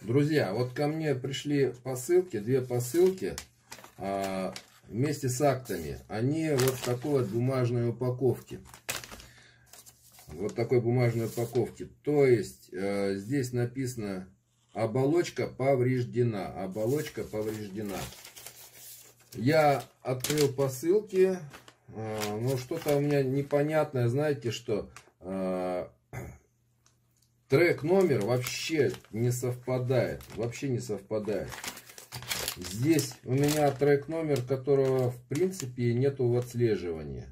Друзья, вот ко мне пришли посылки, 2 посылки вместе с актами. Они вот в такой вот бумажной упаковке. Вот такой бумажной упаковке. То есть здесь написано: оболочка повреждена. Оболочка повреждена. Я открыл посылки, но что-то у меня непонятное, знаете что? Трек номер вообще не совпадает. Вообще не совпадает. Здесь у меня трек номер, которого в принципе нету в отслеживании.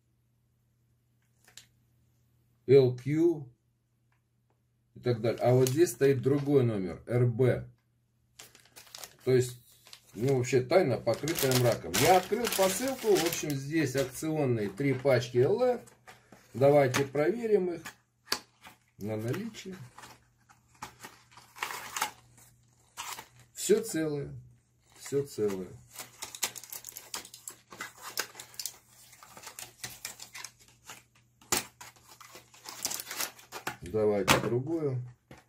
LQ и так далее. А вот здесь стоит другой номер, RB. То есть, ну вообще тайна, покрытая мраком. Я открыл посылку. В общем, здесь акционные 3 пачки LF. Давайте проверим их на наличие. Все целое. Все целое. Давайте другую.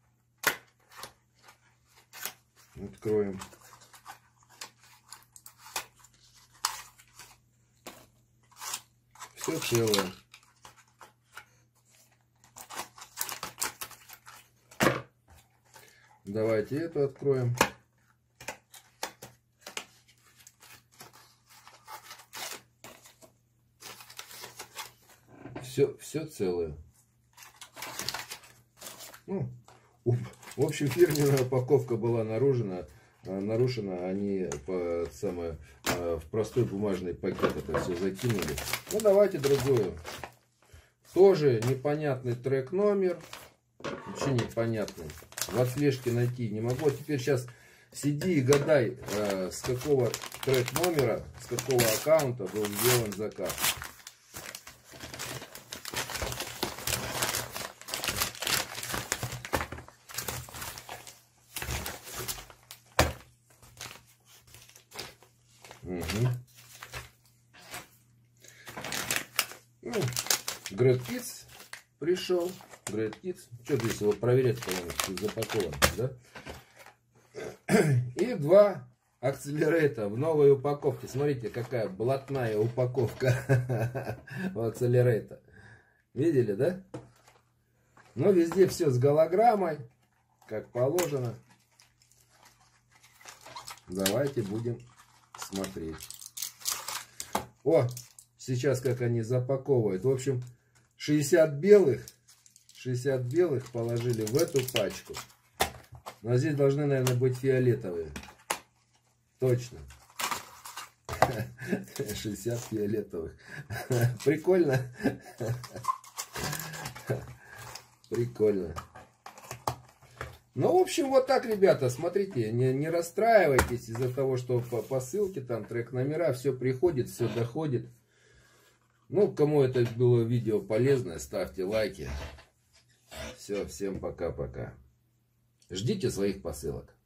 Откроем. Все целое. Давайте эту откроем. Все целое. Ну, в общем, фирменная упаковка была нарушена. Они в простой бумажный пакет это все закинули. Ну, давайте другую. Тоже непонятный трек номер. Вообще непонятный. В отслежке найти не могу. Теперь сейчас сиди и гадай, с какого трек номера, с какого аккаунта был сделан заказ. Угу. Ну, Great Kids пришел. Great Kids. Что здесь его проверять, по-моему, запакован, да? И 2 акселерейта в новой упаковке. Смотрите, какая блатная упаковка у акселерейта. Видели, да? Но везде все с голограммой, как положено. Давайте будем смотреть. О, сейчас как они запаковывают. В общем, 60 белых положили в эту пачку. Но здесь должны, наверное, быть фиолетовые. Точно. 60 фиолетовых. Прикольно. Прикольно. Ну, в общем, вот так, ребята, смотрите, не расстраивайтесь из-за того, что по посылке там трек номера, все приходит, все доходит. Ну, кому это было видео полезное, ставьте лайки. Все, всем пока-пока. Ждите своих посылок.